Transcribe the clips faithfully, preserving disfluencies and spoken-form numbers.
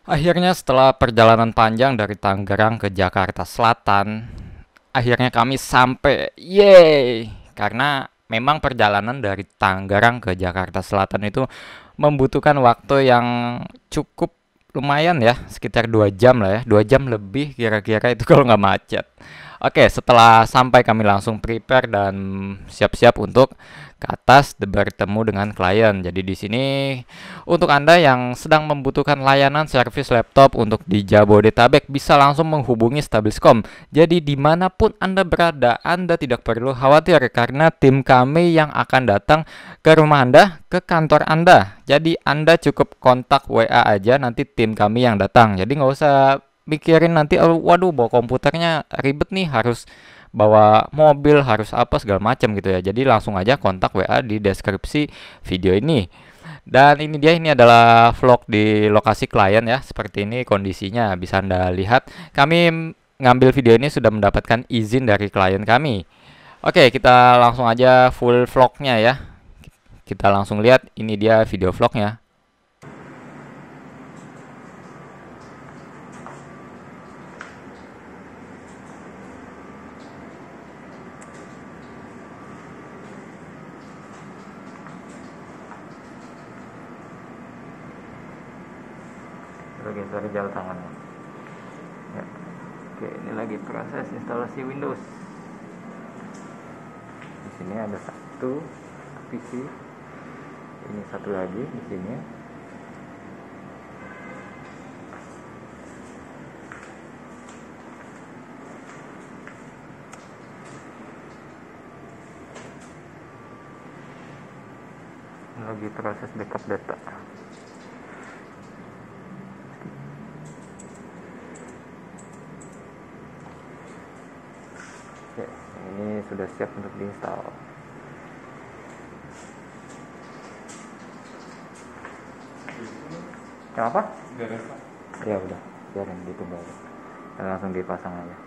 Akhirnya setelah perjalanan panjang dari Tangerang ke Jakarta Selatan, akhirnya kami sampai. Yeay! Karena memang perjalanan dari Tangerang ke Jakarta Selatan itu membutuhkan waktu yang cukup lumayan ya, sekitar dua jam lah ya, dua jam lebih kira-kira itu kalau nggak macet. Oke, setelah sampai kami langsung prepare dan siap-siap untuk ke atas bertemu dengan klien. Jadi di sini untuk Anda yang sedang membutuhkan layanan servis laptop untuk di Jabodetabek bisa langsung menghubungi Stabilscom. Jadi dimanapun Anda berada, Anda tidak perlu khawatir karena tim kami yang akan datang ke rumah Anda, ke kantor Anda. Jadi Anda cukup kontak W A aja, nanti tim kami yang datang. Jadi nggak usah mikirin nanti, oh, waduh bawa komputernya ribet nih, harus bawa mobil, harus apa segala macam gitu ya. Jadi langsung aja kontak W A di deskripsi video ini. Dan ini dia, ini adalah vlog di lokasi klien ya. Seperti ini kondisinya, bisa Anda lihat. Kami ngambil video ini sudah mendapatkan izin dari klien kami. Oke, kita langsung aja full vlognya ya. Kita langsung lihat, ini dia video vlognya. Geser jauh tangannya ya. Oke, ini lagi proses instalasi Windows. Di sini ada satu P C, ini satu lagi di sini. Ini lagi proses backup data. Oke, ini sudah siap untuk diinstal. Kenapa? Ya udah, biarin ditunggu aja. Dan langsung dipasang aja.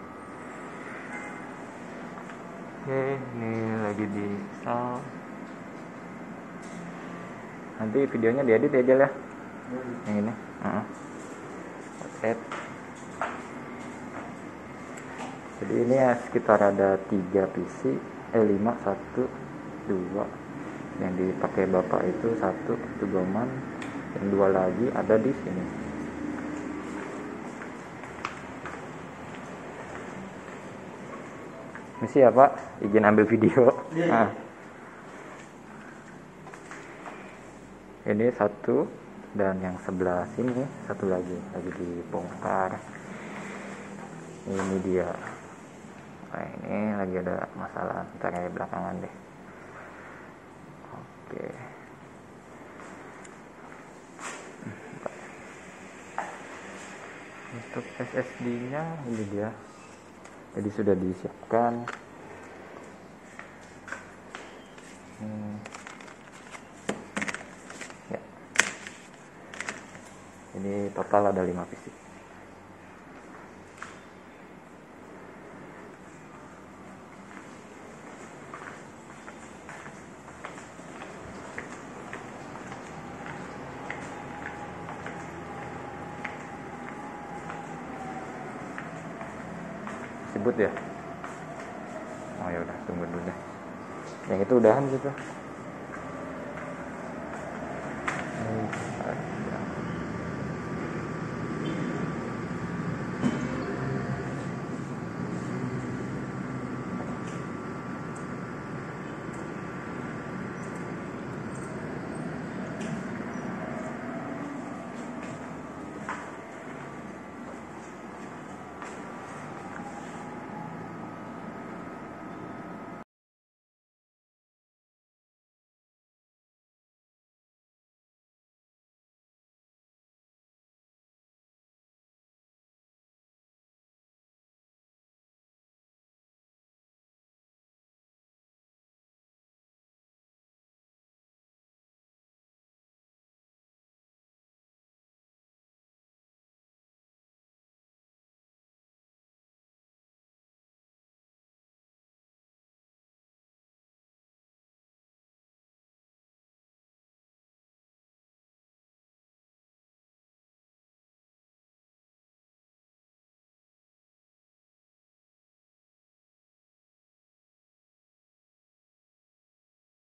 Oke, ini lagi diinstal. Nanti videonya diedit aja ya. Yang ini. Uh-uh. Set. Jadi ini ya sekitar ada tiga P C, eh lima, satu, dua. Yang dipakai bapak itu satu, itu Goman, yang dua lagi ada di sini. Misi ya Pak, izin ambil video. Nah. Ini satu, dan yang sebelah sini satu lagi, lagi dibongkar. Ini dia. Nah, ini lagi ada masalah, ntar ya belakangan deh. Oke. Untuk S S D-nya ini dia. Jadi sudah disiapkan. Hmm. Ya. Ini total ada lima P C. Sebut ya. Oh ya udah, tunggu dulu deh. Yang itu udahan gitu.